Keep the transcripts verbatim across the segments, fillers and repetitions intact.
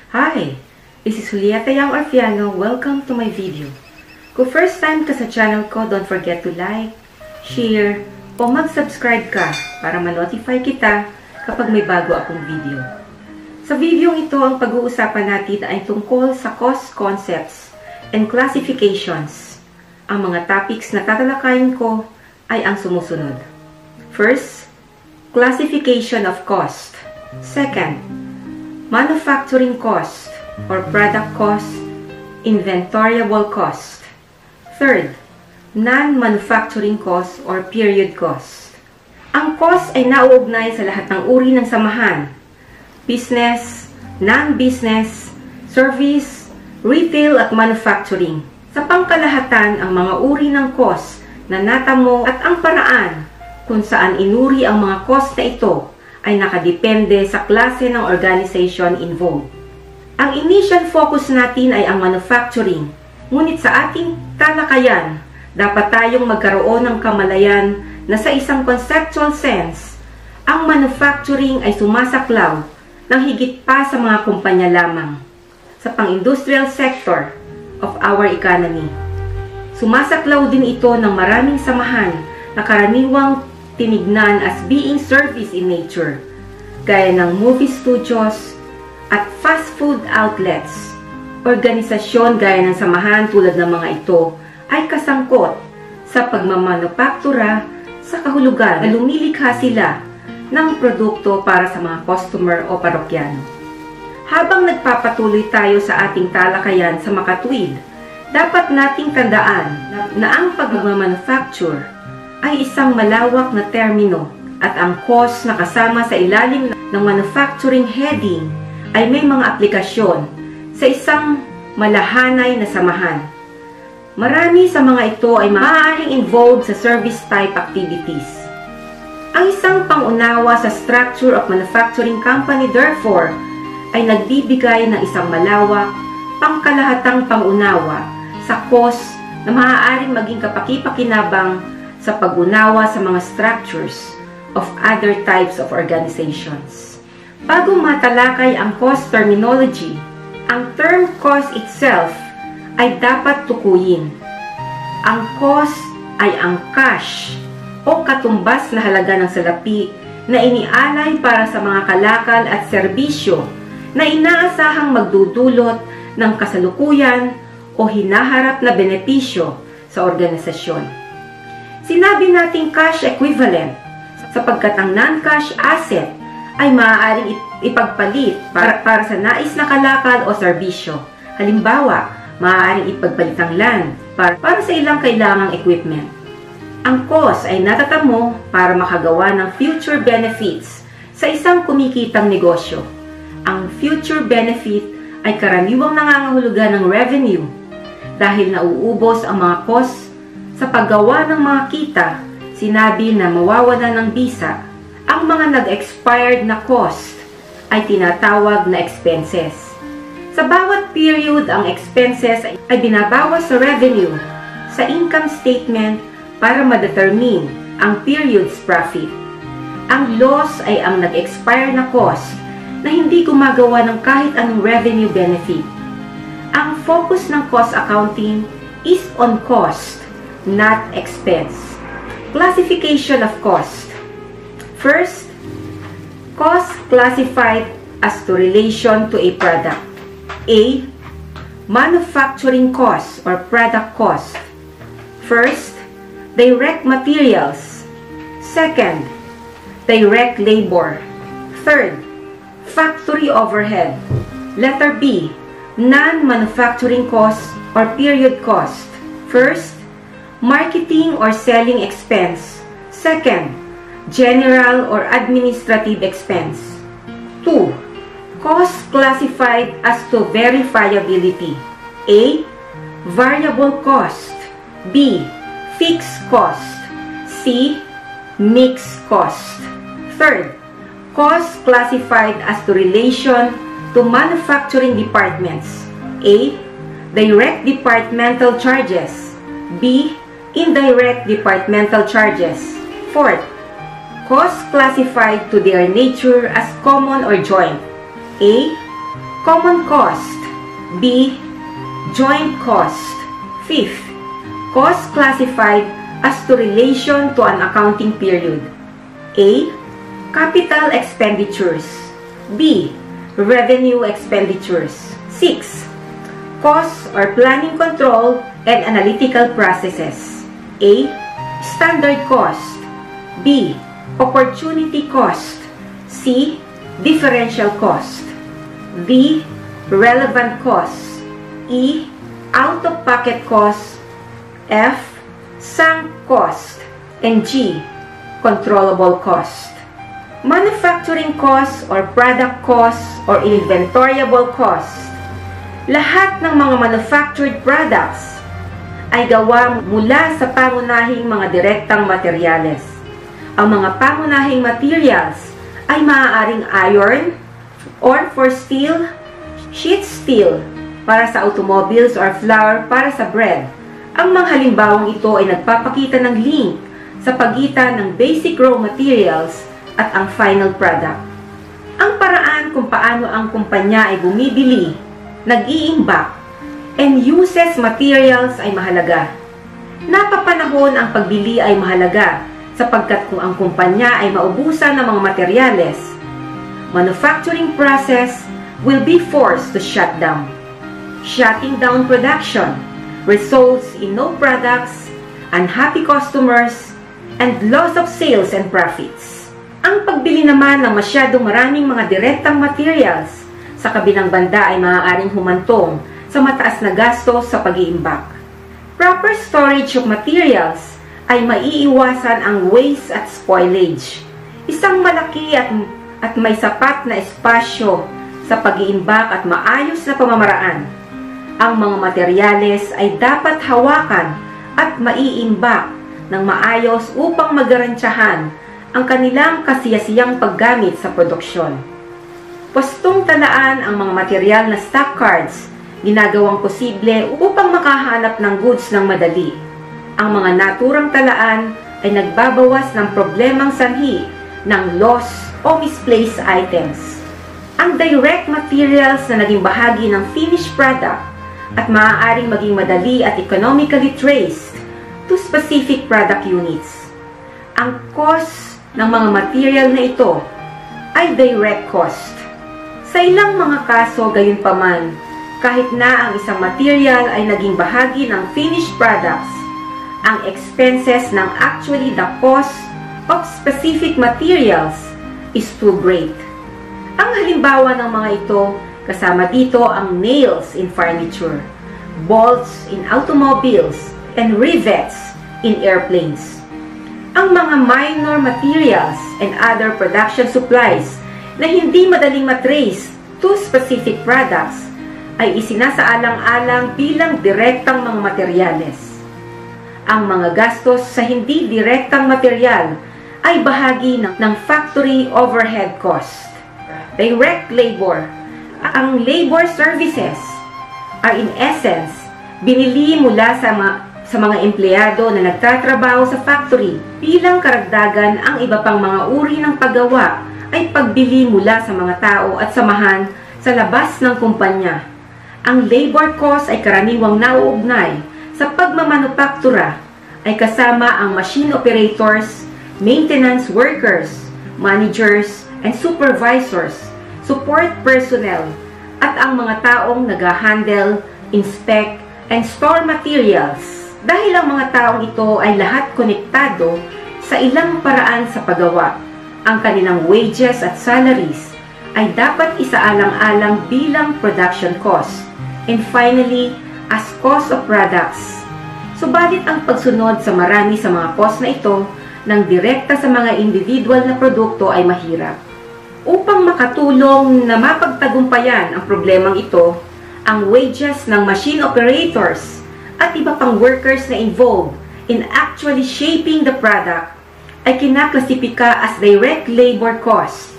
Hi! This is Julieta Yang Orfiano. Welcome to my video. Kung first time ka sa channel ko, don't forget to like, share, o mag-subscribe ka para ma-notify kita kapag may bago akong video. Sa video ito, ang pag-uusapan natin ay tungkol sa cost concepts and classifications. Ang mga topics na tatalakayin ko ay ang sumusunod. First, classification of cost. Second, manufacturing cost or product cost, inventoriable cost. Third, non-manufacturing cost or period cost. Ang cost ay nauugnay sa lahat ng uri ng samahan: business, non-business, service, retail at manufacturing. Sa pangkalahatan, ang mga uri ng cost na natamo at ang paraan kung saan inuri ang mga cost na ito ay nakadepende sa klase ng organization involved. Ang initial focus natin ay ang manufacturing, ngunit sa ating talakayan, dapat tayong magkaroon ng kamalayan na sa isang conceptual sense, ang manufacturing ay sumasaklaw ng higit pa sa mga kumpanya lamang sa pang-industrial sector of our economy. Sumasaklaw din ito ng maraming samahan na karaniwang tinignan as being service in nature, gaya ng movie studios at fast food outlets. Organisasyon gaya ng samahan tulad ng mga ito ay kasangkot sa pagmamanufaktura sa kahulugan na lumilikha sila ng produkto para sa mga customer o parokyano. Habang nagpapatuloy tayo sa ating talakayan sa makatuwid, dapat nating tandaan na, na ang pagmamanufacture ay isang malawak na termino at ang cost na kasama sa ilalim ng manufacturing heading ay may mga aplikasyon sa isang malahanay na samahan. Marami sa mga ito ay maaaring involved sa service type activities. Ang isang pangunawa sa structure of manufacturing company therefore ay nagbibigay ng isang malawak, pangkalahatang pangunawa sa cost na maaaring maging kapaki-pakinabang sa pag-unawa sa mga structures of other types of organizations. Bago matalakay ang cost terminology, ang term cost itself ay dapat tukuyin. Ang cost ay ang cash o katumbas na halaga ng salapi na inialay para sa mga kalakal at serbisyo na inaasahang magdudulot ng kasalukuyan o hinaharap na benepisyo sa organisasyon. Sinabi nating cash equivalent sapagkat ang non-cash asset ay maaaring ipagpalit para, para sa nais na kalakal o serbisyo. Halimbawa, maaaring ipagpalit ang land para, para sa ilang kailangang equipment. Ang cost ay natatamo para makagawa ng future benefits sa isang kumikitang negosyo. Ang future benefit ay karaniwang nangangahulugan ng revenue dahil nauubos ang mga cost sa paggawa ng mga kita. Sinabi na mawawala ng bisa. Ang mga nag-expired na cost ay tinatawag na expenses. Sa bawat period, ang expenses ay binabawas sa revenue sa income statement para ma-determine ang period's profit. Ang loss ay ang nag-expire na cost na hindi gumagawa ng kahit anong revenue benefit. Ang focus ng cost accounting is on cost, not expense. Classification of cost. First, cost classified as to relation to a product. A. Manufacturing cost or product cost. First, direct materials. Second, direct labor. Third, factory overhead. Letter B. Non-manufacturing cost or period cost. First, marketing or selling expense. Second, general or administrative expense. two. Cost classified as to verifiability. A. Variable cost. B. Fixed cost. C. Mixed cost. Third, cost classified as to relation to manufacturing departments. A. Direct departmental charges. B. Indirect departmental charges. Fourth, costs classified to their nature as common or joint. A. Common cost. B. Joint cost. Fifth, cost classified as to relation to an accounting period. A. Capital expenditures. B. Revenue expenditures. Six. Costs or planning control and analytical processes. A. Standard cost. B. Opportunity cost. C. Differential cost. D. Relevant cost. E. Out-of-pocket cost. F. Sunk cost. And G. Controllable cost. Manufacturing cost or product cost or inventoriable cost. Lahat ng mga manufactured products ay gawa mula sa pangunahing mga direktang materyales. Ang mga pangunahing materials ay maaaring iron, or for steel, sheet steel para sa automobiles or flour para sa bread. Ang mga halimbawang ito ay nagpapakita ng link sa pagitan ng basic raw materials at ang final product. Ang paraan kung paano ang kumpanya ay bumibili, nag-iimbak, and uses materials ay mahalaga. Napapanahon ang pagbili ay mahalaga sapagkat kung ang kumpanya ay maubusan ng mga materyales, manufacturing process will be forced to shut down. Shutting down production results in no products, unhappy customers, and loss of sales and profits. Ang pagbili naman ng masyadong maraming mga direktang materials sa kabilang banda ay maaaring humantong sa mataas na gastos sa pag-iimbak. Proper storage of materials ay maiiwasan ang waste at spoilage. Isang malaki at, at may sapat na espasyo sa pag-iimbak at maayos na pamamaraan. Ang mga materyales ay dapat hawakan at maiimbak ng maayos upang magarantyahan ang kanilang kasiyasiyang paggamit sa produksyon. Pwestong talaan ang mga material na stock cards, ginagawang posible upang makahanap ng goods ng madali. Ang mga naturang talaan ay nagbabawas ng problemang sanhi ng loss o misplaced items. Ang direct materials na naging bahagi ng finished product at maaaring maging madali at economically traced to specific product units. Ang cost ng mga material na ito ay direct cost. Sa ilang mga kaso, gayunpaman, kahit na ang isang material ay naging bahagi ng finished products, ang expenses ng actually the cost of specific materials is too great. Ang halimbawa ng mga ito, kasama dito ang nails in furniture, bolts in automobiles, and rivets in airplanes. Ang mga minor materials and other production supplies na hindi madaling matrace to specific products ay isinasaalang-alang bilang direktang mga materyales. Ang mga gastos sa hindi direktang material ay bahagi ng, ng factory overhead cost. Direct labor. Ang labor services are in essence binili mula sa mga, sa mga empleyado na nagtatrabaho sa factory. Bilang karagdagan, ang iba pang mga uri ng paggawa ay pagbili mula sa mga tao at samahan sa labas ng kumpanya. Ang labor cost ay karaniwang nauugnay sa pagmamanufaktura, ay kasama ang machine operators, maintenance workers, managers, and supervisors, support personnel, at ang mga taong nag-handle, inspect, and store materials. Dahil ang mga taong ito ay lahat konektado sa ilang paraan sa paggawa, ang kanilang wages at salaries ay dapat isaalang-alang bilang production cost, and finally, as cost of products. Subalit ang pagsunod sa marami sa mga cost na ito ng direkta sa mga individual na produkto ay mahirap. Upang makatulong na mapagtagumpayan ang problemang ito, ang wages ng machine operators at iba pang workers na involved in actually shaping the product ay kinaklasipika as direct labor cost.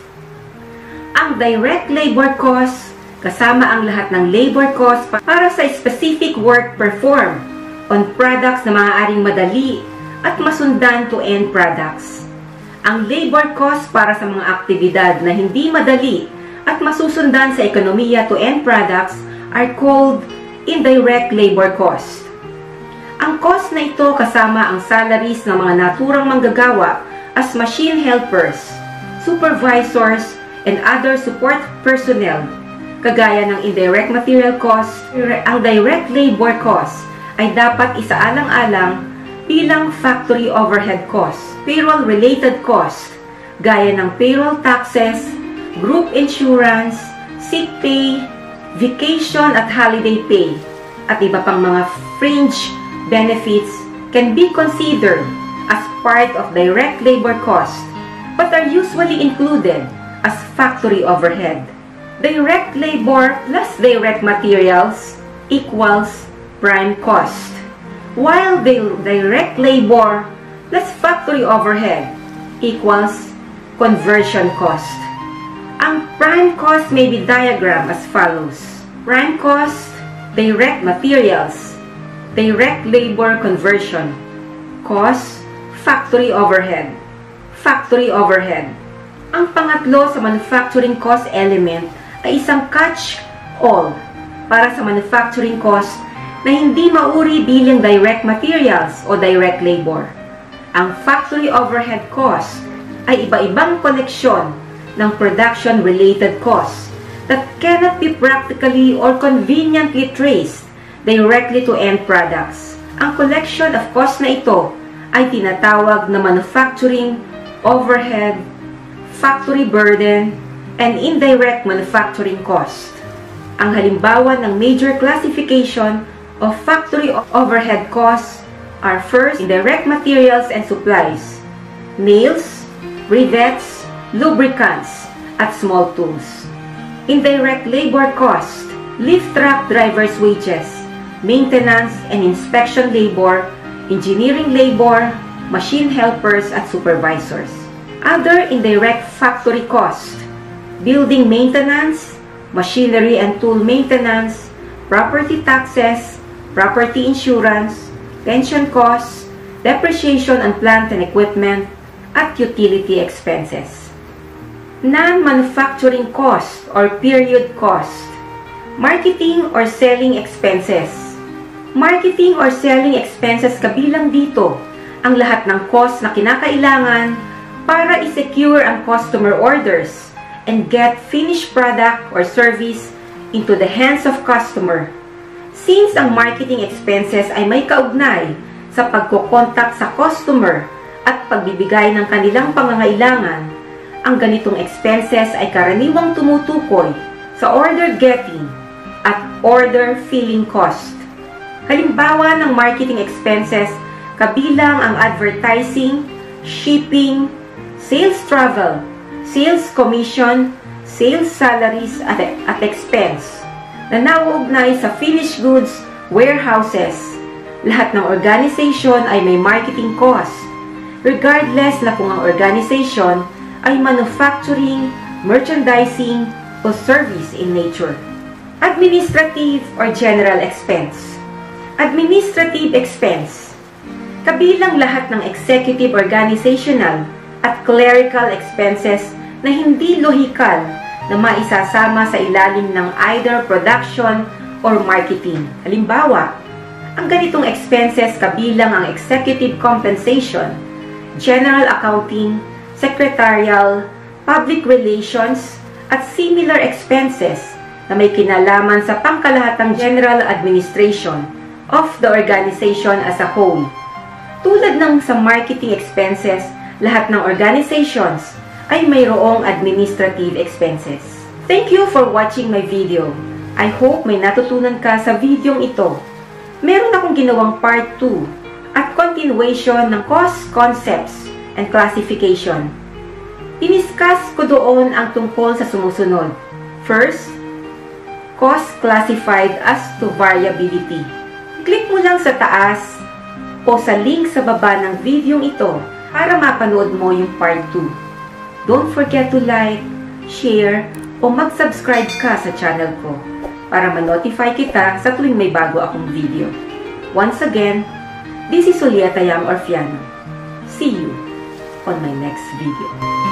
Ang direct labor cost kasama ang lahat ng labor cost para sa specific work performed on products na maaaring madali at masundan to end products. Ang labor cost para sa mga aktibidad na hindi madali at masusundan sa ekonomiya to end products are called indirect labor cost. Ang cost na ito kasama ang salaries ng mga naturang manggagawa as machine helpers, supervisors, and other support personnel. Kagaya ng indirect material cost, ang direct labor cost ay dapat isaalang-alang bilang factory overhead cost, payroll-related cost, gaya ng payroll taxes, group insurance, sick pay, vacation at holiday pay, at iba pang mga fringe benefits can be considered as part of direct labor cost, but are usually included as factory overhead. Direct labor plus direct materials equals prime cost, while the direct labor plus factory overhead equals conversion cost. Ang prime cost may be diagrammed as follows. Prime cost, direct materials, direct labor conversion, cost, factory overhead, factory overhead. Ang pangatlo sa manufacturing cost element ay isang catch-all para sa manufacturing cost na hindi mauri bilang direct materials o direct labor. Ang factory overhead cost ay iba-ibang koleksyon ng production-related costs that cannot be practically or conveniently traced directly to end products. Ang collection of costs na ito ay tinatawag na manufacturing overhead, factory burden, and indirect manufacturing cost. Ang halimbawa ng major classification of factory overhead costs are first, indirect materials and supplies, nails, rivets, lubricants, at small tools. Indirect labor cost, lift truck drivers' wages, maintenance and inspection labor, engineering labor, machine helpers, at supervisors. Other indirect factory cost, building maintenance, machinery and tool maintenance, property taxes, property insurance, pension costs, depreciation on plant and equipment, at utility expenses. Non-manufacturing cost or period cost, marketing or selling expenses. Marketing or selling expenses kabilang dito ang lahat ng cost na kinakailangan para i-secure ang customer orders and get finished product or service into the hands of customer. Since ang marketing expenses ay may kaugnay sa pagkokontak sa customer at pagbibigay ng kanilang pangangailangan, ang ganitong expenses ay karaniwang tumutukoy sa order getting at order filling cost. Halimbawa ng marketing expenses kabilang ang advertising, shipping, sales travel, sales commission, sales salaries at, at expense na nauugnay sa finished goods warehouses. Lahat ng organization ay may marketing cost, regardless na kung ang organization ay manufacturing, merchandising, o service in nature. Administrative or general expense. Administrative expense. Kabilang lahat ng executive, organizational, at clerical expenses na hindi lohikal na maisasama sa ilalim ng either production or marketing. Halimbawa, ang ganitong expenses kabilang ang executive compensation, general accounting, secretarial, public relations, at similar expenses na may kinalaman sa pangkalahatang general administration of the organization as a whole. Tulad ng sa marketing expenses, lahat ng organizations ay mayroong administrative expenses. Thank you for watching my video. I hope may natutunan ka sa videong ito. Meron akong ginawang part two at continuation ng cost concepts and classification. Diniscuss ko doon ang tungkol sa sumusunod. First, cost classified as to variability. Click mo lang sa taas o sa link sa baba ng videong ito para mapanood mo yung part two. Don't forget to like, share, o mag-subscribe ka sa channel ko para ma-notify kita sa tuwing may bago akong video. Once again, this is Julieta Yam Orfiano. See you on my next video.